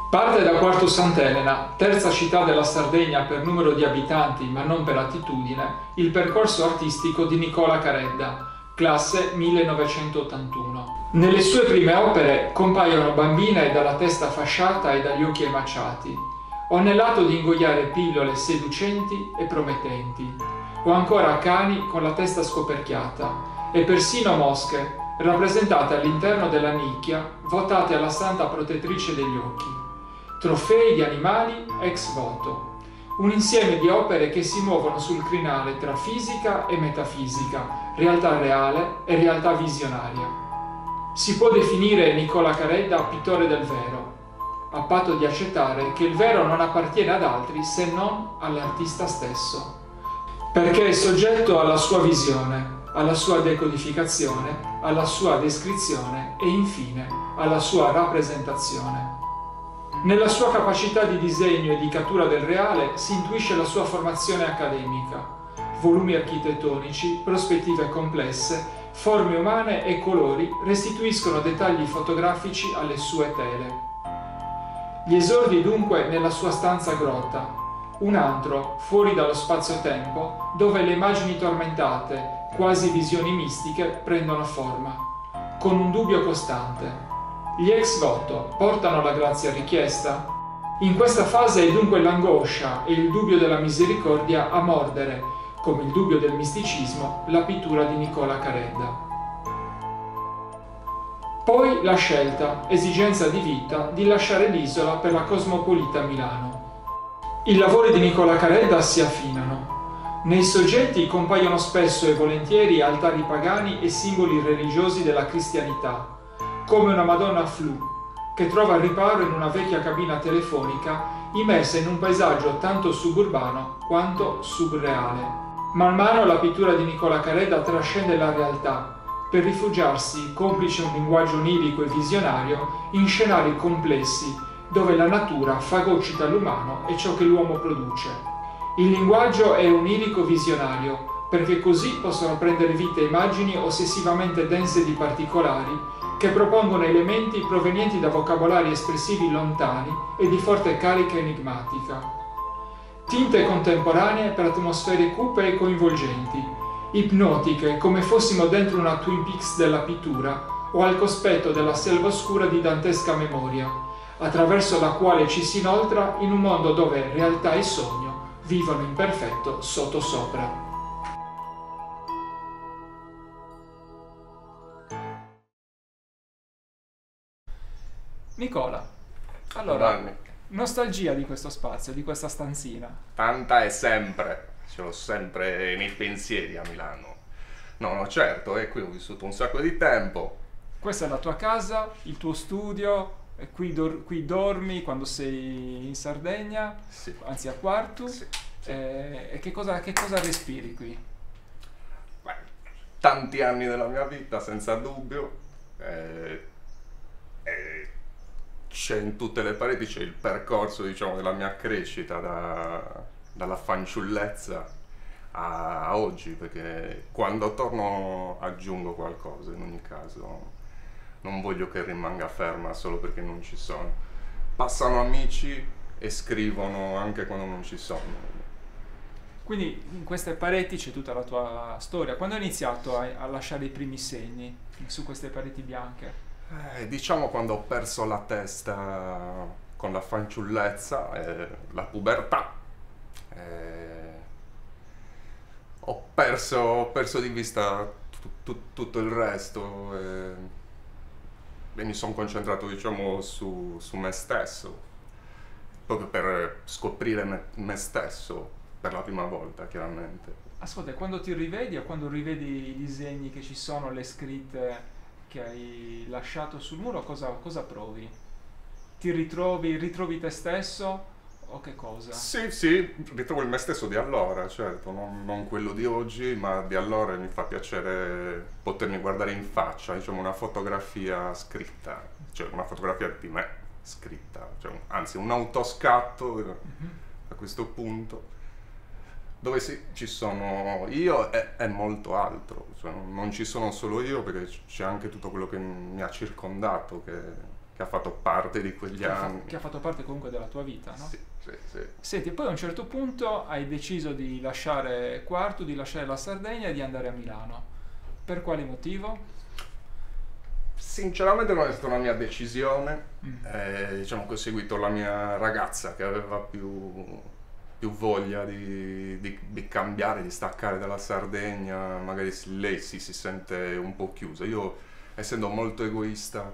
Parte da Quartu Sant'Elena, terza città della Sardegna per numero di abitanti ma non per attitudine, il percorso artistico di Nicola Caredda, classe 1981. Nelle sue prime opere compaiono bambine dalla testa fasciata e dagli occhi emaciati, o nell'atto di ingoiare pillole seducenti e promettenti, o ancora cani con la testa scoperchiata, e persino mosche, rappresentate all'interno della nicchia, votate alla santa protettrice degli occhi. Trofei di animali ex voto, un insieme di opere che si muovono sul crinale tra fisica e metafisica, realtà reale e realtà visionaria. Si può definire Nicola Caredda pittore del vero, a patto di accettare che il vero non appartiene ad altri se non all'artista stesso, perché è soggetto alla sua visione, alla sua decodificazione, alla sua descrizione e infine alla sua rappresentazione. Nella sua capacità di disegno e di cattura del reale si intuisce la sua formazione accademica, volumi architettonici, prospettive complesse, forme umane e colori restituiscono dettagli fotografici alle sue tele. Gli esordi dunque nella sua stanza grotta, un antro fuori dallo spazio-tempo dove le immagini tormentate, quasi visioni mistiche, prendono forma, con un dubbio costante. Gli ex voto portano la grazia richiesta? In questa fase è dunque l'angoscia e il dubbio della misericordia a mordere, come il dubbio del misticismo, la pittura di Nicola Caredda. Poi la scelta, esigenza di vita, di lasciare l'isola per la cosmopolita Milano. I lavori di Nicola Caredda si affinano. Nei soggetti compaiono spesso e volentieri altari pagani e simboli religiosi della cristianità, come una Madonna Flu, che trova riparo in una vecchia cabina telefonica immersa in un paesaggio tanto suburbano quanto subreale. Man mano la pittura di Nicola Caredda trascende la realtà, per rifugiarsi, complice un linguaggio onirico e visionario, in scenari complessi, dove la natura fagocita l'umano e ciò che l'uomo produce. Il linguaggio è onirico visionario, perché così possono prendere vita immagini ossessivamente dense di particolari, che propongono elementi provenienti da vocabolari espressivi lontani e di forte carica enigmatica. Tinte contemporanee per atmosfere cupe e coinvolgenti, ipnotiche come fossimo dentro una Twin Peaks della pittura o al cospetto della selva oscura di dantesca memoria, attraverso la quale ci si inoltra in un mondo dove realtà e sogno vivono in perfetto sottosopra. Nicola, allora, nostalgia di questo spazio, di questa stanzina? Tanta e sempre, ce l'ho sempre nei pensieri a Milano. No, certo, qui ho vissuto un sacco di tempo. Questa è la tua casa, il tuo studio, qui dormi quando sei in Sardegna, Sì. Anzi a Quartu, Sì. E che cosa respiri qui? Beh, tanti anni della mia vita, senza dubbio. C'è in tutte le pareti, c'è il percorso, diciamo, della mia crescita dalla fanciullezza a oggi, perché quando torno aggiungo qualcosa, in ogni caso non voglio che rimanga ferma solo perché non ci sono. Passano amici e scrivono anche quando non ci sono. Quindi in queste pareti c'è tutta la tua storia. Quando hai iniziato a lasciare i primi segni su queste pareti bianche? Diciamo quando ho perso la testa con la fanciullezza, la pubertà, ho perso di vista tutto il resto e mi sono concentrato, diciamo, su me stesso, proprio per scoprire me stesso per la prima volta, chiaramente. Ascolta, quando ti rivedi o quando rivedi i disegni che ci sono, le scritte che hai lasciato sul muro, cosa provi? Ti ritrovi te stesso o che cosa? Sì, ritrovo il me stesso di allora, certo, non quello di oggi, ma di allora, e mi fa piacere potermi guardare in faccia, diciamo una fotografia scritta, cioè una fotografia di me scritta, cioè, anzi un autoscatto a questo punto, dove ci sono io e molto altro, cioè non ci sono solo io, perché c'è anche tutto quello che mi ha circondato, che che ha fatto parte di quegli anni. Che ha fatto parte comunque della tua vita, no? Sì, sì, sì. Senti, poi a un certo punto hai deciso di lasciare Quartu, di lasciare la Sardegna e di andare a Milano. Per quale motivo? Sinceramente non è stata una mia decisione, diciamo che ho seguito la mia ragazza che aveva più voglia di cambiare, di staccare dalla Sardegna, magari lei si sente un po' chiusa. Io, essendo molto egoista,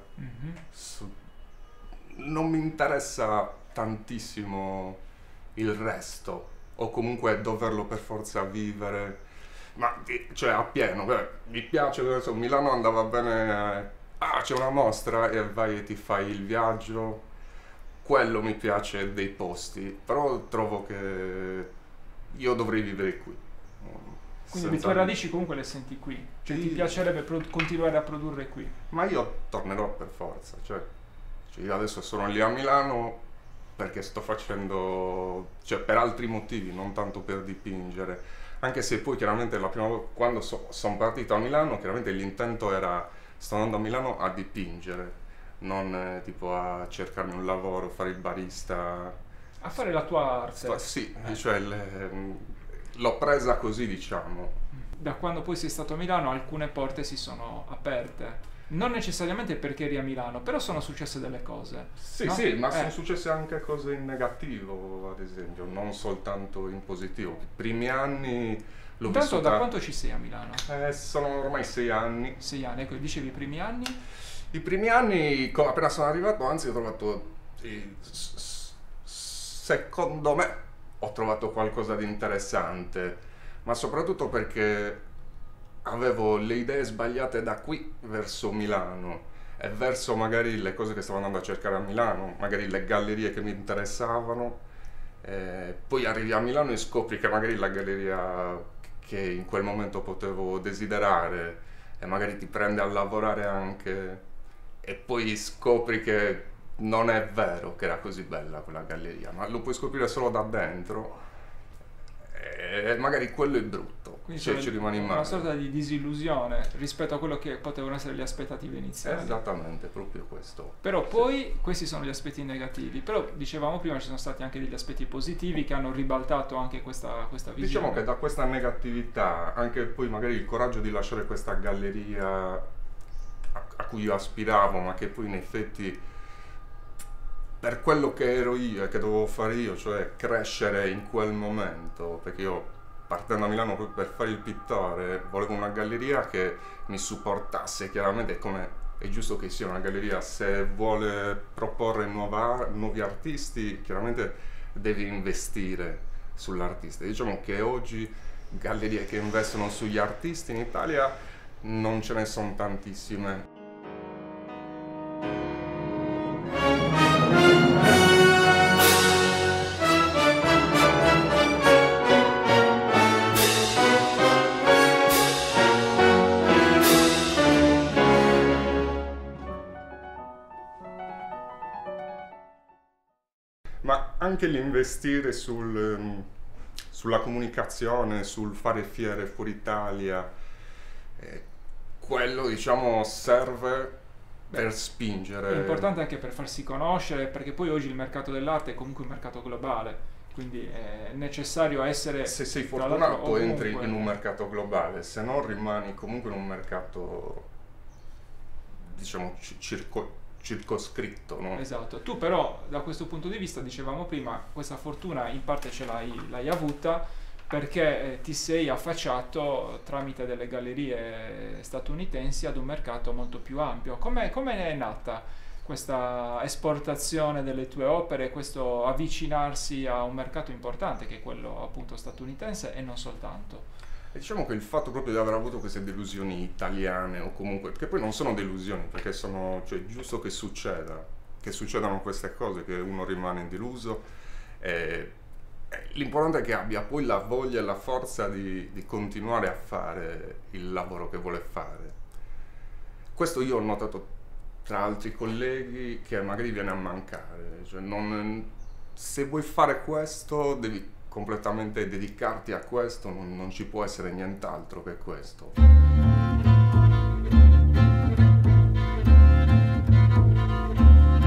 non mi interessa tantissimo il resto, o comunque doverlo per forza vivere, ma cioè appieno. Mi piace, adesso Milano andava bene, c'è una mostra e vai e ti fai il viaggio, quello mi piace dei posti, però trovo che io dovrei vivere qui. Quindi le tue radici comunque le senti qui, cioè ti piacerebbe continuare a produrre qui? Ma io tornerò per forza, cioè io adesso sono lì a Milano perché sto facendo, cioè per altri motivi, non tanto per dipingere, anche se poi chiaramente la prima volta, quando sono partito a Milano, chiaramente l'intento era, sto andando a Milano a dipingere, non tipo a cercarmi un lavoro, fare il barista. A fare la tua arte? Sì, cioè l'ho presa così, diciamo. Da quando poi sei stato a Milano alcune porte si sono aperte. Non necessariamente perché eri a Milano, però sono successe delle cose. Sì, no? sì, ma sono successe anche cose in negativo, ad esempio, non soltanto in positivo. I primi anni l'ho Intanto vissuta... da quanto ci sei a Milano? Sono ormai 6 anni. 6 anni, ecco, dicevi i primi anni? I primi anni, appena sono arrivato, anzi ho trovato, secondo me, ho trovato qualcosa di interessante, ma soprattutto perché avevo le idee sbagliate da qui verso Milano e verso magari le cose che stavo andando a cercare a Milano, magari le gallerie che mi interessavano. Poi arrivi a Milano e scopri che magari la galleria che in quel momento potevo desiderare e magari ti prende a lavorare anche, e poi scopri che non è vero che era così bella quella galleria, ma lo puoi scoprire solo da dentro e magari quello è brutto. Quindi cioè, ci rimani male. Una sorta di disillusione rispetto a quello che potevano essere le aspettative iniziali. Esattamente, proprio questo. Però poi questi sono gli aspetti negativi, però dicevamo prima ci sono stati anche degli aspetti positivi che hanno ribaltato anche questa visione. Diciamo che da questa negatività, anche poi magari il coraggio di lasciare questa galleria a cui io aspiravo, ma che poi in effetti per quello che ero io e che dovevo fare io, cioè crescere in quel momento, perché io partendo a Milano per fare il pittore volevo una galleria che mi supportasse, chiaramente come è giusto che sia una galleria, se vuole proporre nuovi artisti chiaramente devi investire sull'artista. Diciamo che oggi gallerie che investono sugli artisti in Italia non ce ne sono tantissime. Ma anche l'investire sulla comunicazione, sul fare fiere fuori Italia, quello diciamo serve per spingere. È importante anche per farsi conoscere, perché poi oggi il mercato dell'arte è comunque un mercato globale, quindi è necessario essere... Se sei fortunato entri in un mercato globale, se no rimani comunque in un mercato, diciamo, circoscritto, no? Esatto, tu però da questo punto di vista, dicevamo prima, questa fortuna in parte l'hai avuta perché ti sei affacciato tramite delle gallerie statunitensi ad un mercato molto più ampio. Come è nata questa esportazione delle tue opere, questo avvicinarsi a un mercato importante che è quello appunto statunitense e non soltanto? E diciamo che il fatto proprio di aver avuto queste delusioni italiane o comunque, perché poi non sono delusioni, perché sono, cioè, è giusto che succedano queste cose, che uno rimane deluso. L'importante è che abbia poi la voglia e la forza di continuare a fare il lavoro che vuole fare. Questo io ho notato tra altri colleghi che magari viene a mancare, cioè se vuoi fare questo devi completamente dedicarti a questo, non ci può essere nient'altro che questo.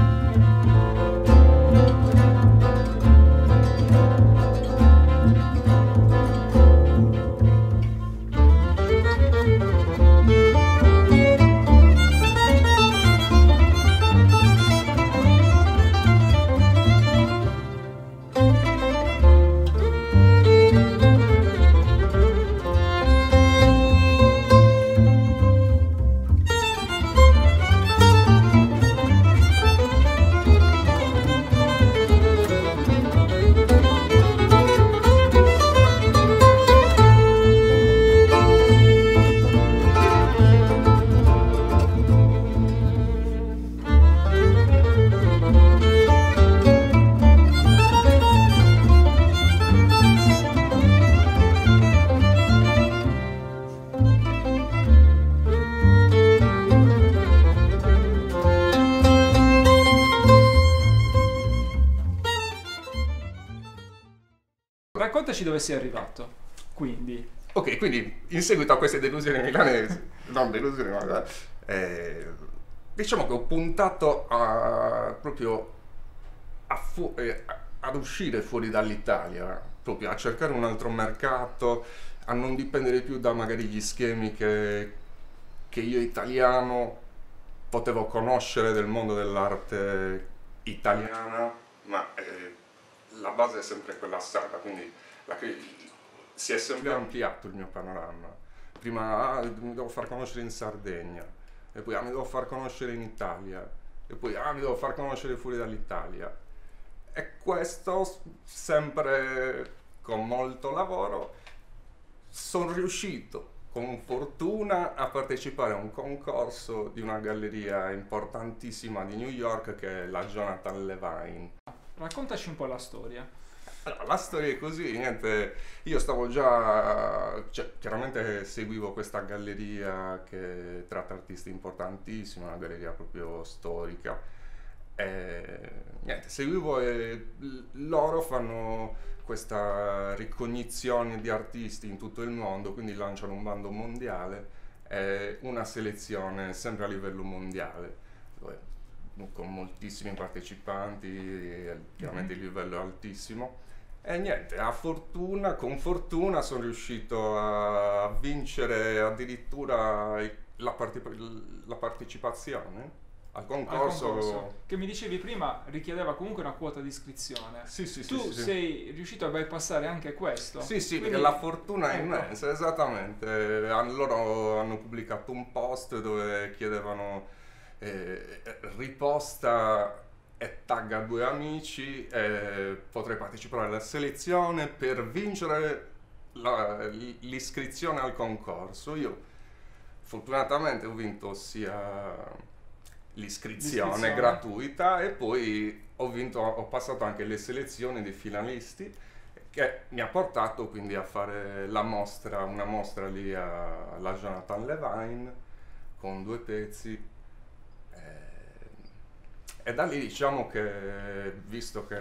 raccontaci dove sei arrivato. Quindi, Ok, quindi in seguito a queste delusioni milanesi, non delusioni, ma diciamo che ho puntato proprio ad uscire fuori dall'Italia, proprio a cercare un altro mercato, a non dipendere più da magari gli schemi che io italiano potevo conoscere del mondo dell'arte italiana, ma la base è sempre quella stata, quindi si è sempre ampliato il mio panorama. Prima mi devo far conoscere in Sardegna, e poi mi devo far conoscere in Italia, e poi mi devo far conoscere fuori dall'Italia. E questo sempre con molto lavoro sono riuscito con fortuna a partecipare a un concorso di una galleria importantissima di New York che è la Jonathan Levine. raccontaci un po' la storia. Allora, la storia è così, niente, io stavo già, cioè, chiaramente seguivo questa galleria che tratta artisti importantissimi, una galleria proprio storica, e niente, seguivo e loro fanno questa ricognizione di artisti in tutto il mondo, quindi lanciano un bando mondiale e una selezione sempre a livello mondiale, con moltissimi partecipanti, chiaramente il livello è altissimo. E niente, con fortuna sono riuscito a vincere addirittura la partecipazione al concorso. Che mi dicevi prima richiedeva comunque una quota di iscrizione. Sì, sì, sì, Tu sì. sei riuscito a bypassare anche questo. Sì, sì, quindi, perché la fortuna è ecco, immensa, esattamente. Loro hanno pubblicato un post dove chiedevano riposta e tagga 2 amici, potrei partecipare alla selezione per vincere l'iscrizione al concorso. Io fortunatamente ho vinto sia l'iscrizione gratuita e poi ho passato anche le selezioni dei finalisti, che mi ha portato quindi a fare una mostra lì alla Jonathan Levine con 2 pezzi. E da lì diciamo che, visto che,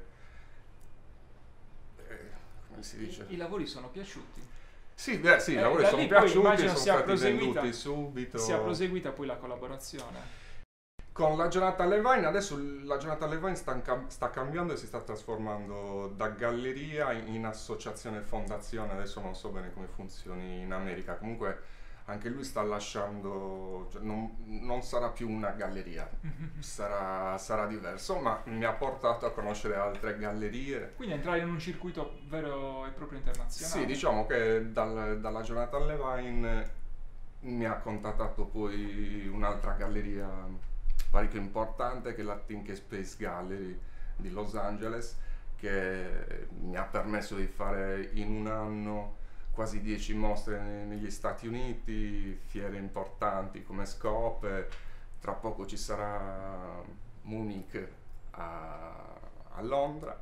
come si dice? I lavori sono piaciuti. Sì, beh, sì, i lavori da sono lì poi piaciuti, immagino sono sia stati venduti subito. Si è proseguita poi la collaborazione. Con la Jonathan Levine, adesso la Jonathan Levine sta cambiando e si sta trasformando da galleria in associazione e fondazione, adesso non so bene come funzioni in America, comunque anche lui sta lasciando, cioè non sarà più una galleria, sarà diverso, ma mi ha portato a conoscere altre gallerie. Quindi entrare in un circuito vero e proprio internazionale. Sì, diciamo che dalla Jonathan Levine mi ha contattato poi un'altra galleria parecchio importante che è la Think Space Gallery di Los Angeles, che mi ha permesso di fare in un anno quasi 10 mostre negli Stati Uniti, fiere importanti come Scope, tra poco ci sarà Munich a Londra,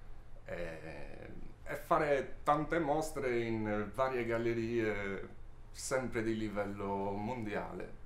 e fare tante mostre in varie gallerie sempre di livello mondiale.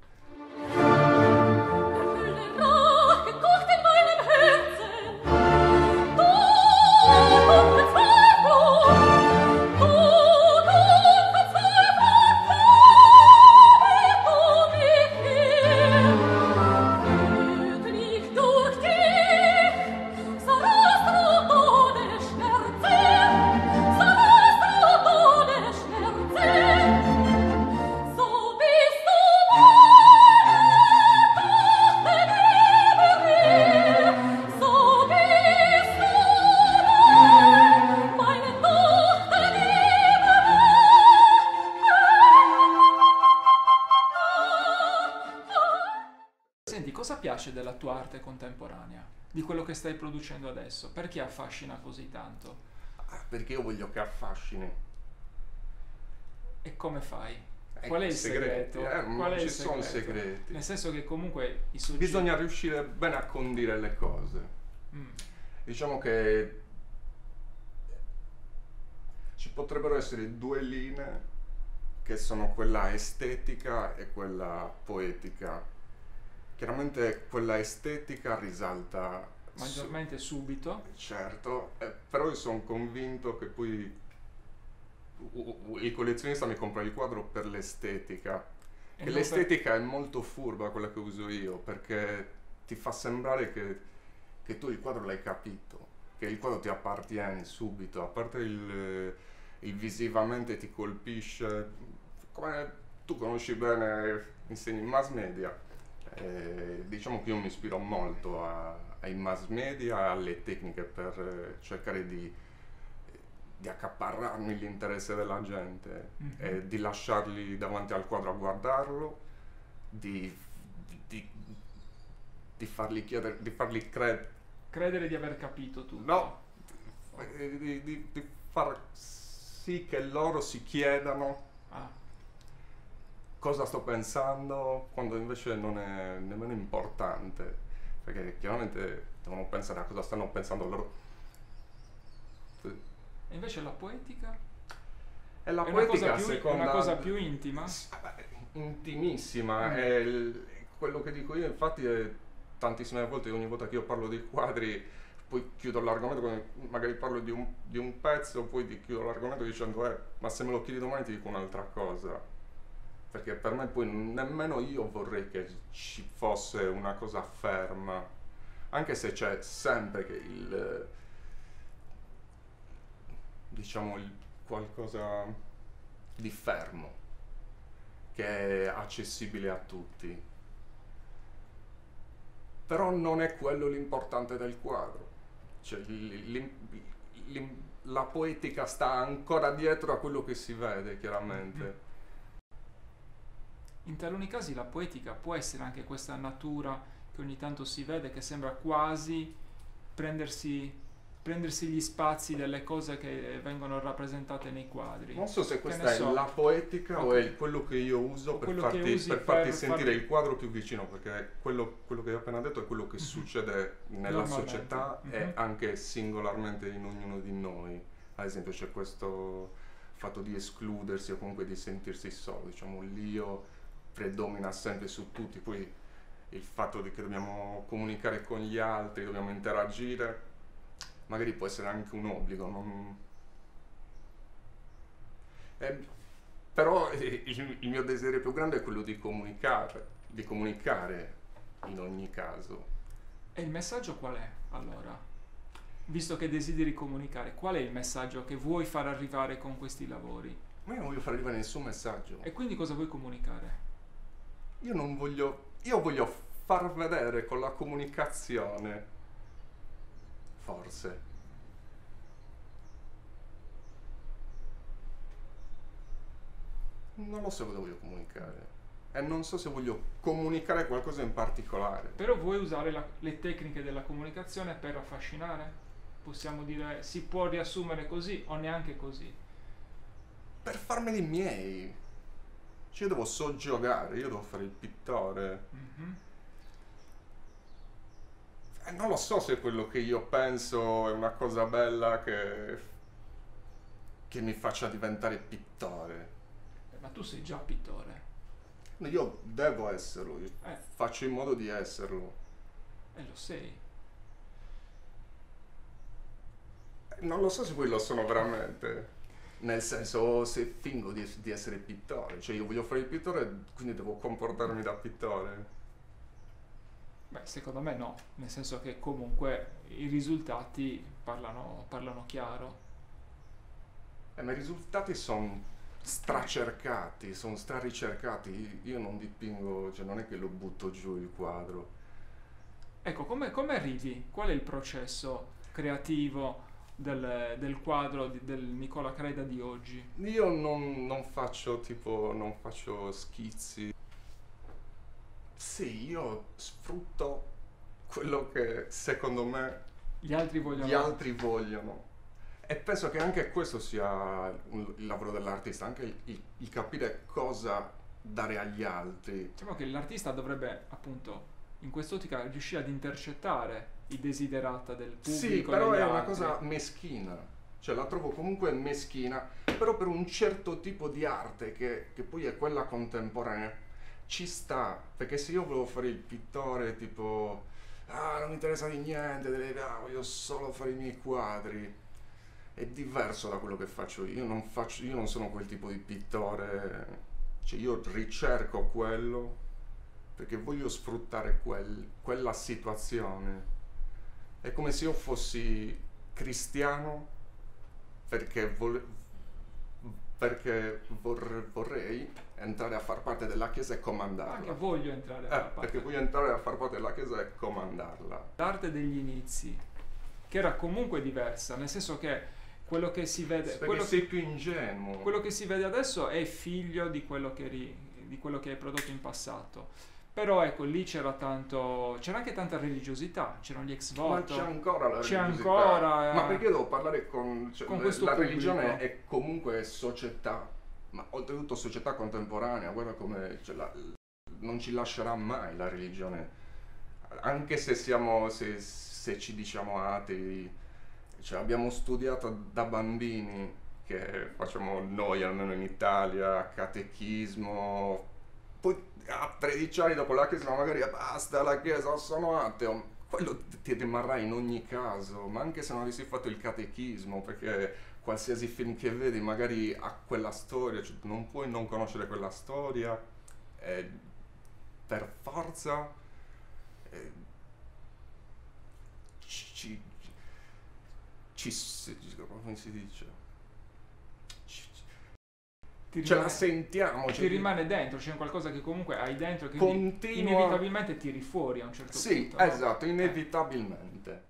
Senti, cosa piace della tua arte contemporanea? Di quello che stai producendo adesso? Perché affascina così tanto? Perché io voglio che affascini. E come fai? Qual è il segreto? segreto? Non ci sono segreti. Nel senso che comunque i soggetti... Bisogna riuscire bene a condire le cose. Diciamo che ci potrebbero essere 2 linee che sono quella estetica e quella poetica. Chiaramente quella estetica risalta maggiormente subito. Certo, però io sono convinto che poi il collezionista mi compra il quadro per l'estetica. E Che non l'estetica è molto furba quella che uso io, perché ti fa sembrare che tu il quadro l'hai capito, che il quadro ti appartiene subito, a parte il visivamente ti colpisce, come tu conosci bene, insegni in mass media, diciamo che io mi ispiro molto ai mass media, alle tecniche per cercare di accaparrarmi l'interesse della gente e di lasciarli davanti al quadro a guardarlo, di, di- di fargli chiedere, di fargli credere, credere di aver capito tutto. no, di far sì che loro si chiedano Ah, cosa sto pensando, quando invece non è nemmeno importante, perché chiaramente devono pensare a cosa stanno pensando loro. e invece la poetica? E la È una poetica, cosa più, è una cosa più intima? intimissima, è quello che dico io, infatti, è tantissime volte, ogni volta che io parlo di quadri, poi chiudo l'argomento, magari parlo di un pezzo, poi ti chiudo l'argomento dicendo, ma se me lo chiedi domani ti dico un'altra cosa. Perché per me poi nemmeno io vorrei che ci fosse una cosa ferma, anche se c'è sempre che diciamo, qualcosa di fermo, che è accessibile a tutti. Però non è quello l'importante del quadro. Cioè, la poetica sta ancora dietro a quello che si vede, chiaramente. In taluni casi la poetica può essere anche questa natura che ogni tanto si vede, che sembra quasi prendersi gli spazi delle cose che vengono rappresentate nei quadri. Non so se Che questa ne è so. la poetica o è quello che io uso per quello che usi per farti per sentire far- il quadro più vicino, perché quello che hai appena detto è quello che succede nella Normalmente. società e Mhm. anche singolarmente in ognuno di noi. Ad esempio c'è questo fatto di escludersi o comunque di sentirsi solo, diciamo l'io predomina sempre su tutti, poi il fatto di che dobbiamo comunicare con gli altri, dobbiamo interagire, magari può essere anche un obbligo, eh, però il mio desiderio più grande è quello di comunicare in ogni caso. E il messaggio qual è, allora? Visto che desideri comunicare, qual è il messaggio che vuoi far arrivare con questi lavori? Ma io non voglio far arrivare nessun messaggio. E quindi cosa vuoi comunicare? Io voglio far vedere con la comunicazione, forse. Non lo so cosa voglio comunicare. E non so se voglio comunicare qualcosa in particolare. Però vuoi usare le tecniche della comunicazione per affascinare? Possiamo dire, si può riassumere così o neanche così? Per farmeli miei. Cioè, io devo soggiogare, io devo fare il pittore. Mhm. E non lo so se quello che io penso è una cosa bella che mi faccia diventare pittore. Ma tu sei già pittore. No, io devo esserlo, io Eh. faccio in modo di esserlo. E lo sei. Non lo so se poi lo sono veramente. Nel senso, se fingo di essere pittore. Cioè, io voglio fare il pittore, quindi devo comportarmi da pittore. Beh, secondo me no, nel senso che comunque i risultati parlano chiaro. Ma i risultati sono stracercati, sono straricercati. Io non dipingo, cioè non è che lo butto giù il quadro. Ecco, come arrivi? Qual è il processo creativo del quadro del Nicola Creda di oggi? Io non faccio non faccio schizzi. Sì, io sfrutto quello che secondo me Gli altri vogliono... gli altri vogliono. E penso che anche questo sia il lavoro dell'artista, anche il capire cosa dare agli altri. Diciamo che l'artista dovrebbe, appunto, in quest'ottica riuscire ad intercettare i desiderata del pubblico. Sì, però degli è una altri. cosa meschina, cioè la trovo comunque meschina, però per un certo tipo di arte che poi è quella contemporanea ci sta, perché se io volevo fare il pittore tipo non mi interessa di niente, voglio solo fare i miei quadri. È diverso da quello che faccio io. Io non sono quel tipo di pittore, cioè io ricerco quello perché voglio sfruttare quella situazione. È come se io fossi cristiano perché, vorrei entrare a far parte della Chiesa e comandarla. Anche voglio entrare a far parte. Perché voglio entrare a far parte della Chiesa e comandarla. L'arte degli inizi, che era comunque diversa, nel senso che quello che si vede... Perché sei più ingenuo. Quello che si vede adesso è figlio di quello che hai prodotto in passato. Però ecco, lì c'era anche tanta religiosità, c'erano gli ex voto. Ma c'è ancora la religiosità. C'è ancora. Ma perché devo parlare con questo la pubblico? religione è comunque società, ma oltretutto società contemporanea, guarda come non ci lascerà mai la religione. Anche se se ci diciamo atei, cioè abbiamo studiato da bambini, che facciamo noi almeno in Italia, catechismo, poi a 13 anni dopo la Chiesa magari basta la Chiesa, sono ateo. Quello ti rimarrà in ogni caso, ma anche se non avessi fatto il catechismo, perché qualsiasi film che vedi magari ha quella storia, cioè non puoi non conoscere quella storia, per forza come si dice? La sentiamo. Ti rimane dentro, c'è qualcosa che comunque hai dentro che inevitabilmente tiri fuori a un certo punto. Sì, esatto, inevitabilmente.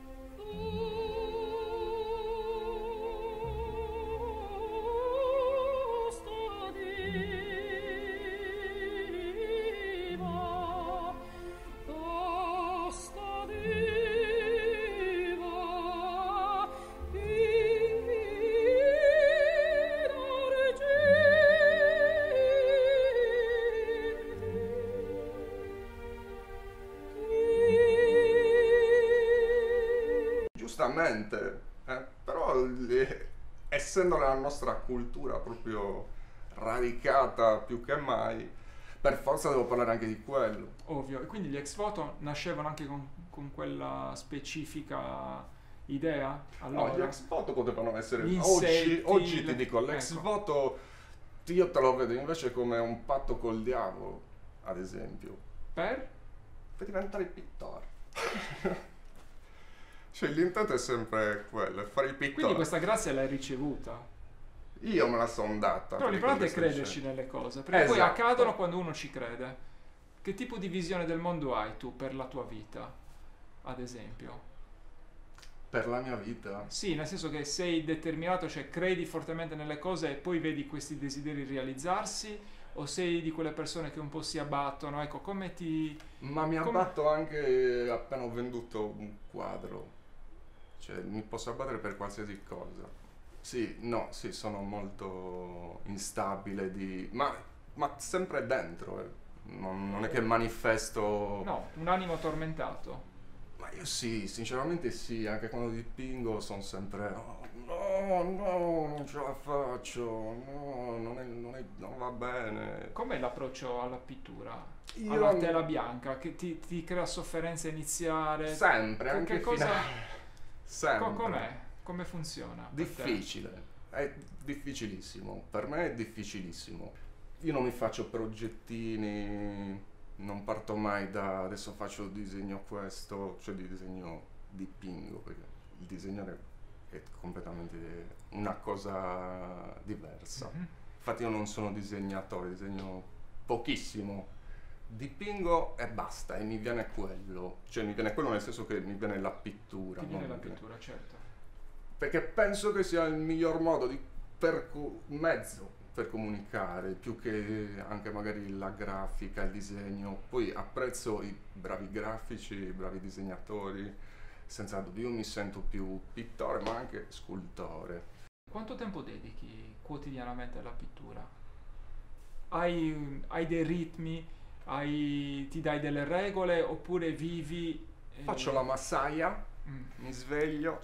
Giustamente, però essendo la nostra cultura proprio radicata più che mai, per forza devo parlare anche di quello. Ovvio, e quindi gli ex voto nascevano anche con quella specifica idea? Allora, no, gli ex voto potevano essere... insetti, oggi ti dico, l'ex ecco. voto io te lo vedo invece come un patto col diavolo, ad esempio. Per diventare pittore. Cioè l'intento è sempre quello, è fare il pittore. Quindi questa grazia l'hai ricevuta. Io me la sono data. Però l'importante è crederci nelle cose, perché poi Esatto. accadono quando uno ci crede. Che tipo di visione del mondo hai tu per la tua vita, ad esempio? Per la mia vita? Sì, nel senso che sei determinato, cioè credi fortemente nelle cose e poi vedi questi desideri realizzarsi, o sei di quelle persone che un po' si abbattono? Ecco, come ti... Ma mi abbatto anche appena ho venduto un quadro. Cioè, mi posso abbattere per qualsiasi cosa. Sì, sono molto instabile ma sempre dentro, Non è che manifesto... No, un animo tormentato. Ma io sì, sinceramente sì, anche quando dipingo sono sempre no, non ce la faccio, no, non va bene. Com'è l'approccio alla pittura? Io alla tela bianca, che ti crea sofferenza iniziare? Sempre, anche che cosa... Sempre. Com'è? Come funziona? Difficile, è difficilissimo, per me è difficilissimo. Io non mi faccio progettini, non parto mai da adesso faccio il disegno questo, cioè dipingo, perché il disegno è completamente una cosa diversa. Mm-hmm. Infatti io non sono disegnatore, disegno pochissimo. Dipingo e basta, e mi viene quello. Cioè mi viene quello nel senso che mi viene la pittura. Ti viene la pittura, certo. Perché penso che sia il miglior modo mezzo per comunicare, più che anche magari la grafica, il disegno. Poi apprezzo i bravi grafici, i bravi disegnatori. Senza dubbio io mi sento più pittore, ma anche scultore. Quanto tempo dedichi quotidianamente alla pittura? Hai dei ritmi? Ti dai delle regole oppure vivi... Faccio la massaia, mi sveglio,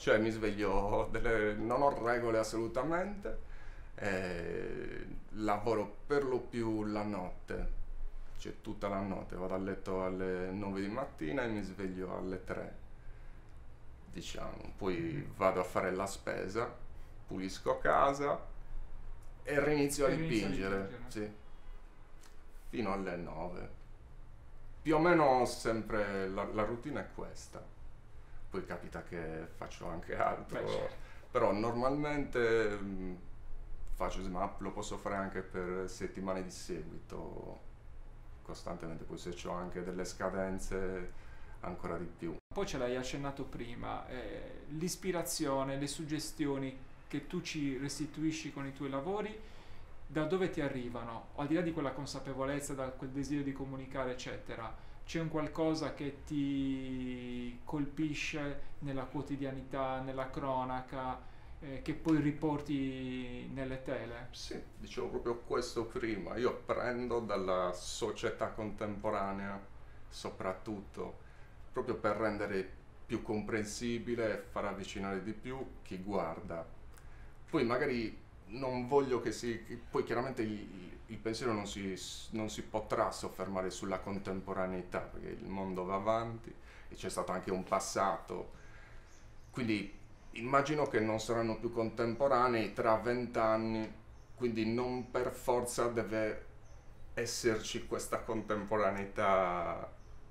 non ho regole assolutamente, lavoro per lo più la notte, c'è tutta la notte, vado a letto alle 9 di mattina e mi sveglio alle 3, diciamo. Poi vado a fare la spesa, pulisco casa e rinizio a dipingere, sì, fino alle 9. Più o meno sempre la routine è questa. Poi capita che faccio anche altro, però normalmente faccio SMAP, lo posso fare anche per settimane di seguito, costantemente, poi se ho anche delle scadenze ancora di più. Poi ce l'hai accennato prima, l'ispirazione, le suggestioni che tu ci restituisci con i tuoi lavori, da dove ti arrivano? Al di là di quella consapevolezza, da quel desiderio di comunicare, eccetera, c'è un qualcosa che ti colpisce nella quotidianità, nella cronaca, che poi riporti nelle tele? Sì, dicevo proprio questo prima. Io prendo dalla società contemporanea, soprattutto, proprio per rendere più comprensibile e far avvicinare di più chi guarda. Poi magari non voglio che poi chiaramente il pensiero non si potrà soffermare sulla contemporaneità, perché il mondo va avanti e c'è stato anche un passato, quindi immagino che non saranno più contemporanei tra 20 anni, quindi non per forza deve esserci questa contemporaneità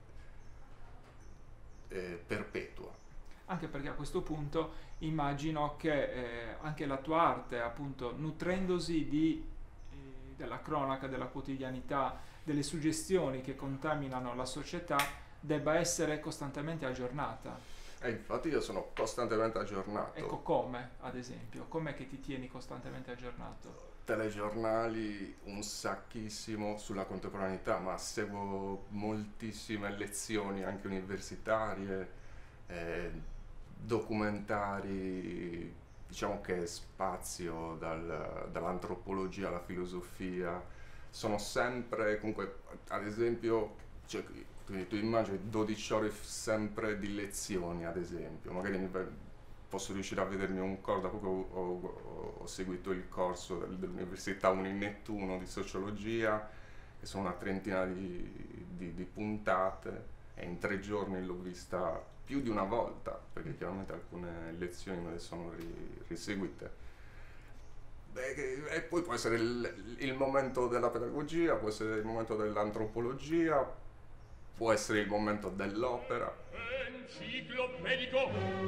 perpetua. Anche perché a questo punto immagino che anche la tua arte, appunto, nutrendosi della cronaca, della quotidianità, delle suggestioni che contaminano la società, debba essere costantemente aggiornata. Infatti io sono costantemente aggiornato. Ecco, come, ad esempio? Com'è che ti tieni costantemente aggiornato? Telegiornali, un sacchissimo sulla contemporaneità, ma seguo moltissime lezioni anche universitarie, documentari, diciamo che spazio dall'antropologia alla filosofia. Sono sempre, comunque, ad esempio, cioè, tu immagini 12 ore sempre di lezioni, ad esempio, magari posso riuscire a vedermi un corso, da poco ho seguito il corso dell'Università Uninettuno di sociologia, che sono una trentina di puntate, e in 3 giorni l'ho vista più di una volta, perché chiaramente alcune lezioni me le sono riseguite. E poi può essere il momento della pedagogia, può essere il momento dell'antropologia, può essere il momento dell'opera. Enciclopedico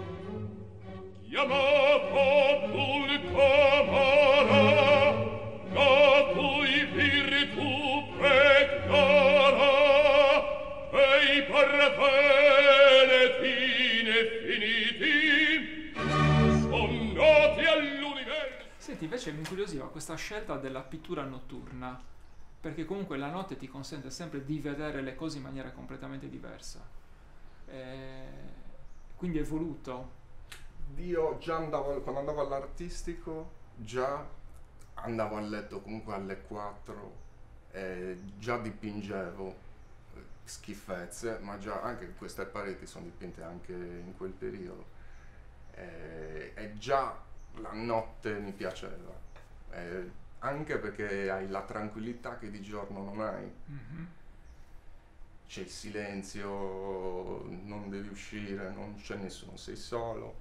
chiamato Pulcamara, la cui virtù pectora e i parveletti infiniti son noti all'universo. Senti, invece mi incuriosiva questa scelta della pittura notturna, perché comunque la notte ti consente sempre di vedere le cose in maniera completamente diversa. Quindi è voluto. Io già quando andavo all'artistico, già andavo a letto comunque alle 4, già dipingevo schifezze, ma già anche queste pareti sono dipinte anche in quel periodo, e già la notte mi piaceva, anche perché hai la tranquillità che di giorno non hai. Mm-hmm. C'è il silenzio, non devi uscire, non c'è nessuno, sei solo.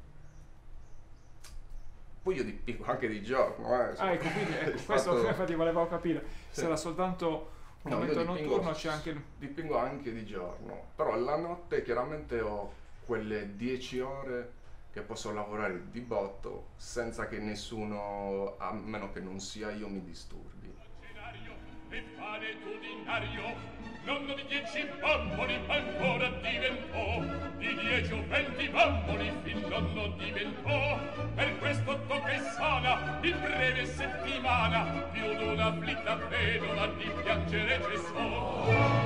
Poi io dipingo anche di giorno. Ecco, quindi questo infatti volevo capire, sì. Se era soltanto un momento notturno, c'è anche... Dipingo anche di giorno, però la notte chiaramente ho quelle 10 ore che posso lavorare di botto senza che nessuno, a meno che non sia io, mi disturbi. E valetudinario, nonno di 10 bamboli ancora diventò, di 10 o 20 bamboli fin nonno diventò, per questo tocca e sana in breve settimana, più d'una afflitta vedova di piangere cessò.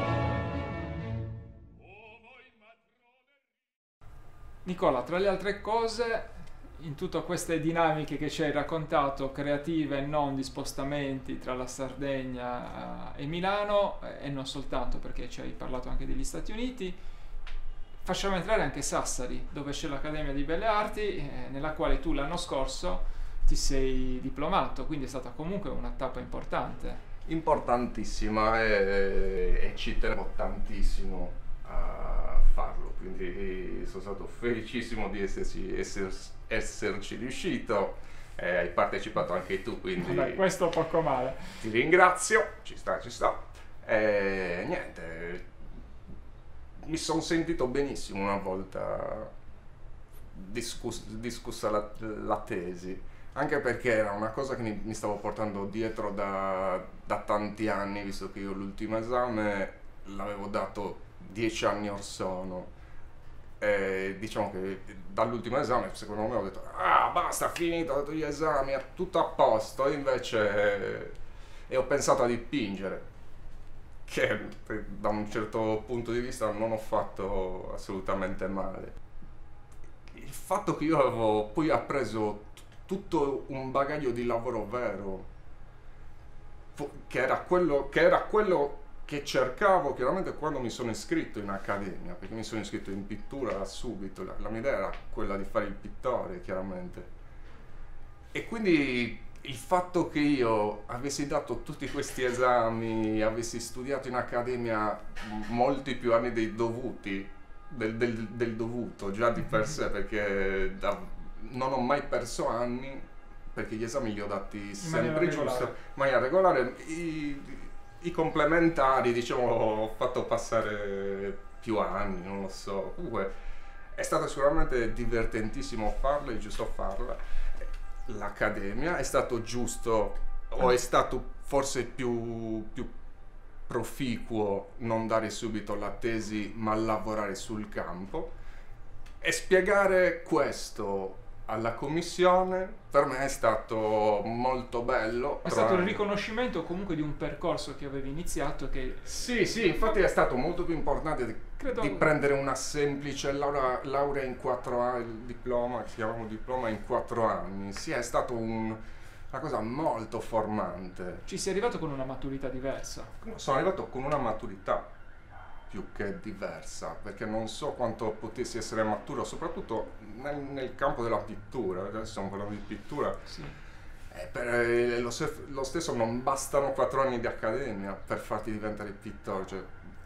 Nicola, tra le altre cose, in tutte queste dinamiche che ci hai raccontato, creative e non, di spostamenti tra la Sardegna e Milano, e non soltanto, perché ci hai parlato anche degli Stati Uniti, facciamo entrare anche Sassari, dove c'è l'Accademia di Belle Arti, nella quale tu l'anno scorso ti sei diplomato, quindi è stata comunque una tappa importante. importantissima e ci tenevo tantissimo a farlo, quindi sono stato felicissimo di esserci riuscito. Hai partecipato anche tu, quindi Vabbè, questo poco male. ti ringrazio, ci sta. Niente, mi sono sentito benissimo una volta discussa la tesi, anche perché era una cosa che mi stavo portando dietro da tanti anni, visto che io l'ultimo esame l'avevo dato 10 anni or sono. Diciamo che dall'ultimo esame secondo me ho detto basta, finito, ho dato gli esami, è tutto a posto, invece ho pensato a dipingere, che da un certo punto di vista non ho fatto assolutamente male. Il fatto che io avevo poi appreso tutto un bagaglio di lavoro vero, che era quello che cercavo chiaramente quando mi sono iscritto in accademia, perché mi sono iscritto in pittura subito, la mia idea era quella di fare il pittore chiaramente, e quindi il fatto che io avessi dato tutti questi esami, avessi studiato in accademia molti più anni dei dovuti, del dovuto già di per sé, perché non ho mai perso anni, perché gli esami li ho dati sempre giusto, in maniera regolare. I complementari, diciamo, ho fatto passare più anni, non lo so. Comunque è stato sicuramente divertentissimo farla, è giusto farla. L'accademia è stato giusto, o è stato forse più proficuo non dare subito la tesi, ma lavorare sul campo. E spiegare questo alla commissione per me è stato molto bello. È stato il riconoscimento comunque di un percorso che avevi iniziato che... Sì, infatti è stato molto più importante di prendere una semplice laurea in 4 anni, il diploma, che chiamiamo diploma in 4 anni. Sì, è stato una cosa molto formante. Ci sei arrivato con una maturità diversa. Sono arrivato con una maturità più che diversa, perché non so quanto potessi essere maturo, soprattutto nel campo della pittura. Adesso stiamo parlando di pittura. Sì. Per lo stesso non bastano 4 anni di accademia per farti diventare pittore, cioè,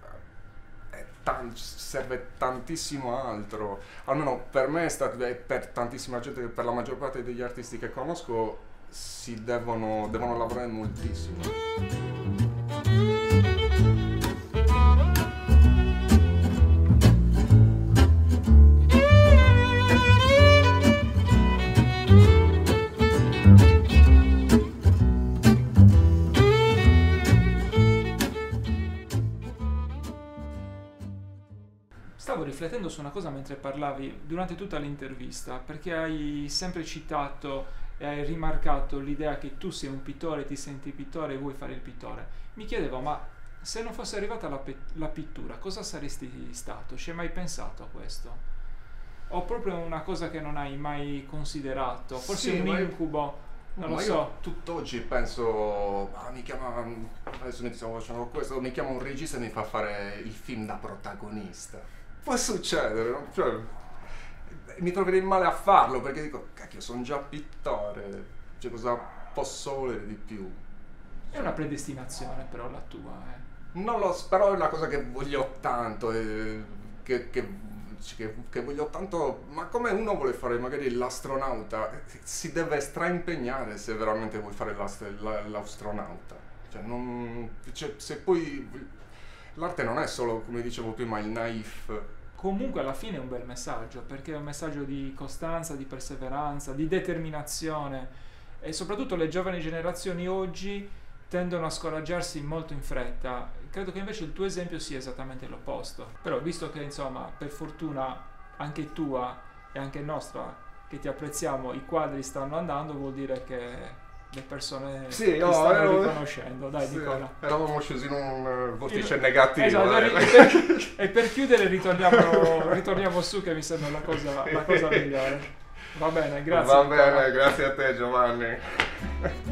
serve tantissimo altro, almeno per me è stato, e per tantissima gente, per la maggior parte degli artisti che conosco, si devono lavorare moltissimo. Stavo riflettendo su una cosa mentre parlavi durante tutta l'intervista, perché hai sempre citato e hai rimarcato l'idea che tu sei un pittore, ti senti pittore e vuoi fare il pittore. Mi chiedevo, ma se non fosse arrivata la pittura, cosa saresti stato? Ci hai mai pensato a questo? O proprio una cosa che non hai mai considerato? Forse un incubo? Non lo so. Io tutt'oggi penso, adesso mi stiamo facendo questo, mi chiama un regista e mi fa fare il film da protagonista. Può succedere, no? Cioè, mi troverei male a farlo, perché dico, cacchio, sono già pittore, cioè cosa posso volere di più? È una predestinazione però la tua, Non lo so, però è una cosa che voglio tanto, che voglio tanto, ma come uno vuole fare magari l'astronauta, si deve straimpegnare se veramente vuoi fare l'astronauta. Cioè, se poi l'arte non è solo, come dicevo prima, il naif. Comunque alla fine è un bel messaggio, perché è un messaggio di costanza, di perseveranza, di determinazione, e soprattutto le giovani generazioni oggi tendono a scoraggiarsi molto in fretta. Credo che invece il tuo esempio sia esattamente l'opposto. Però visto che insomma, per fortuna anche tua e anche nostra, che ti apprezziamo, i quadri stanno andando, vuol dire che le persone ti stanno riconoscendo. Dai, sì, Nicola. Eravamo scesi in un vortice negativo. Esatto, e per chiudere ritorniamo su, che mi sembra la cosa migliore. Va bene, grazie. Va bene, grazie a te, Giovanni.